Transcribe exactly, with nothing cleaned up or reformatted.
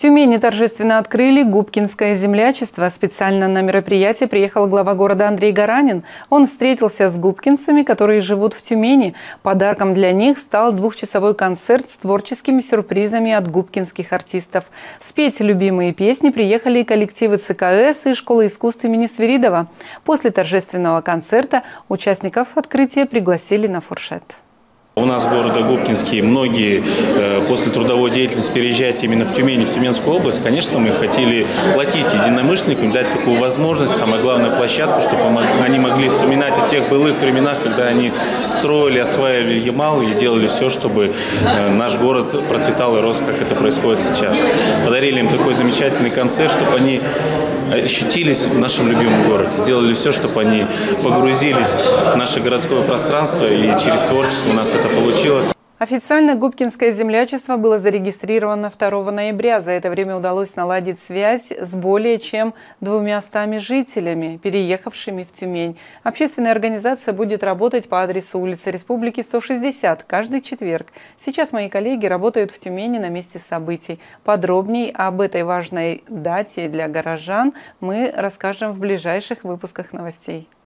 Тюмени торжественно открыли Губкинское землячество. Специально на мероприятие приехал глава города Андрей Гаранин. Он встретился с губкинцами, которые живут в Тюмени. Подарком для них стал двухчасовой концерт с творческими сюрпризами от губкинских артистов. Спеть любимые песни приехали и коллективы ЦКС и Школы искусств имени Свиридова. После торжественного концерта участников открытия пригласили на фуршет. У нас в городе Губкинский многие э, после трудовой деятельности переезжают именно в Тюмень, в Тюменскую область. Конечно, мы хотели сплотить единомышленникам, дать такую возможность, самое главное, площадку, чтобы они могли вспоминать о тех былых временах, когда они строили, осваивали Ямал и делали все, чтобы э, наш город процветал и рос, как это происходит сейчас. Подарили им такой замечательный концерт, чтобы они ощутились в нашем любимом городе, сделали все, чтобы они погрузились в наше городское пространство, и через творчество у нас это получилось. Официально Губкинское землячество было зарегистрировано второго ноября. За это время удалось наладить связь с более чем двумястами жителями, переехавшими в Тюмень. Общественная организация будет работать по адресу улица Республики, сто шестьдесят, каждый четверг. Сейчас мои коллеги работают в Тюмени на месте событий. Подробней об этой важной дате для горожан мы расскажем в ближайших выпусках новостей.